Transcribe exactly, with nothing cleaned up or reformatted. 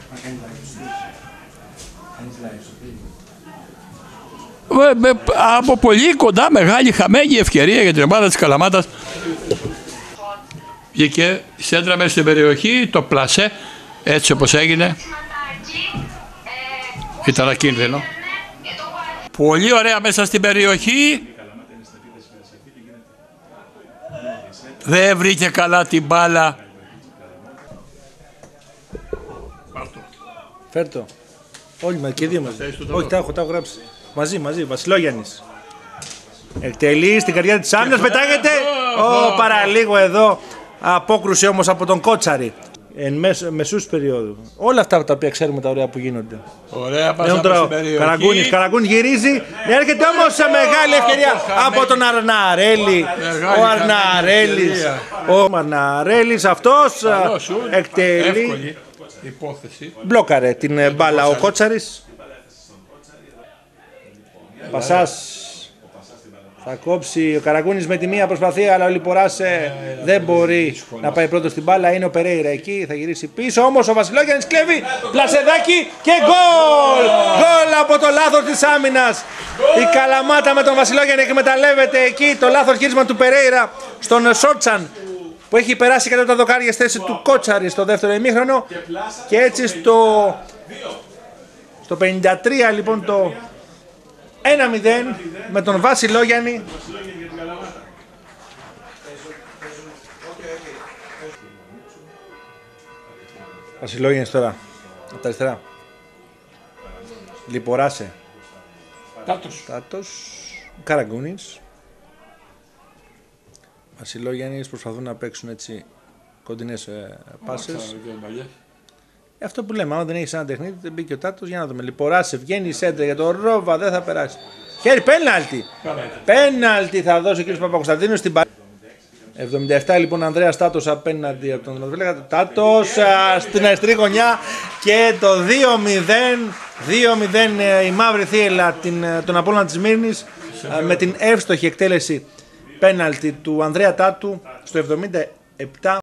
Από πολύ κοντά, μεγάλη χαμένη ευκαιρία για την ομάδα της Καλαμάτας. Βγήκε, σέντρα μέσα στην περιοχή, το πλασέ, έτσι όπως έγινε. Ήταν ακίνδυνο. Πολύ ωραία μέσα στην περιοχή. Δεν βρήκε καλά την μπάλα. Φέρτο. Όλοι μαζί και δύο μαζί. Όχι, τα έχω, τα έχω γράψει. Μαζί, μαζί. Βασιλόγιαννης. Εκτελεί στην καρδιά της άμυνας, πετάγεται. Ω, παραλίγο εδώ. Απόκρουση όμως από τον Κότσαρη. Εν μέσω, μεσούς περίοδου. Όλα αυτά τα οποία ξέρουμε τα ωραία που γίνονται. Ωραία, πάσα από την περιοχή. Καραγκούνης, Καραγκούνης γυρίζει. Έρχεται όμως σε μεγάλη ευκαιρία από τον Αρναρέλη. Ο Αρναρέλης. Ο Αρναρέλης αυτός εκτελεί. Υπόθεση. Μπλόκαρε την μπάλα ο Κότσαρης. Πασάς. Θα κόψει ο Καραγκούνης με τη μία προσπαθία, αλλά ο Λιποράς ε, δεν μπορεί να πάει πρώτο στην μπάλα. Είναι ο Περέιρα εκεί, θα γυρίσει πίσω. Όμως ο Βασιλόγιαννης κλέβει, πλασεδάκι και γκολ! Γκολ από το λάθος της άμυνας. Η Καλαμάτα με τον Βασιλόγιαννη εκμεταλλεύεται εκεί το λάθος γύρισμα του Περέιρα στον Σόρτσαν, που έχει περάσει κατά τα δοκάρια στη θέση του Κότσαρη στο δεύτερο ημίχρονο. Και έτσι στο, στο πενήντα τρία λοιπόν το ένα μηδέν με τον Βασιλόγιαννη. Βασιλόγιαννης τώρα από τα αριστερά. Λιποράσε. Τάτος. Τάτος. Καραγκούνης. Βασιλόγιαννης προσπαθούν να παίξουν έτσι κοντινές ε, πάσες. Ε, αυτό που λέμε, άμα δεν έχεις ένα τεχνίτη, δεν μπήκε ο Τάτος. Για να δούμε. Λιποράσε, βγαίνει η σέντρα για τον Ρόβα, δεν θα περάσει. Χέρι, πέναλτι. Πέναλτι θα δώσει ο κ. Παπακοσταντίνου στην παρέα. εβδομήντα επτά λοιπόν Ανδρέας Τάτος απέναντι από τον Δημοτροπέλεγα. Τάτος στην αριστερή γωνιά και το δύο μηδέν. δύο μηδέν η μαύρη θύελα τον Απόλλωνα της Μύρνης με την εύστοχη εκτέλεση πέναλτι του Ανδρέα Τάτου στο εβδομήντα επτά.